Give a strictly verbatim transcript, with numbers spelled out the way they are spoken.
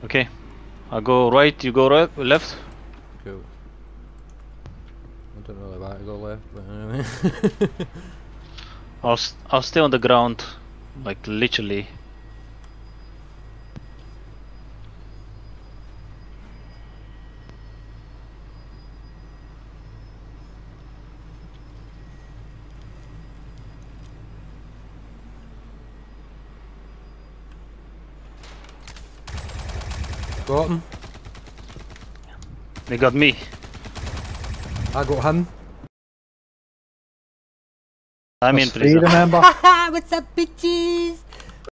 Okay. I'll go right, you go right, left. Cool. I don't really want to go left, but anyway. I'll st I'll stay on the ground, like literally. Got him. They got me. I got him. I'm in That's free, prison. remember? Haha, what's up, bitches?